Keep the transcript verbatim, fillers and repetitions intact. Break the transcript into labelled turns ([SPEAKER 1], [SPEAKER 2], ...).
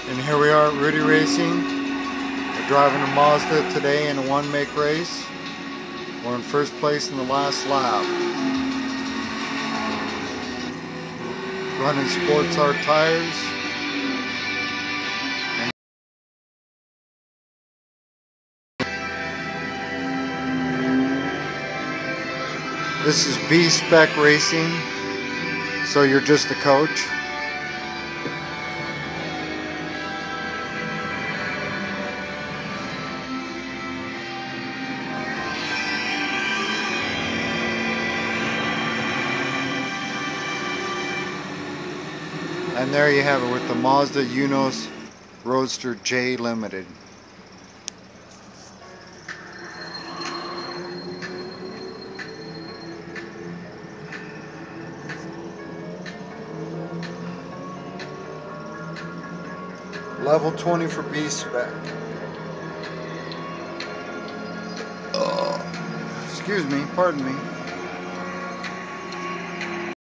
[SPEAKER 1] And here we are at Rudie Racing. We're driving a Mazda today in a one make race. We're in first place in the last lap. Running Sports Art tires. This is B-Spec Racing, so you're just a coach. And there you have it with the Mazda Unos Roadster J Limited. Level twenty for B-Spec. Excuse me, pardon me.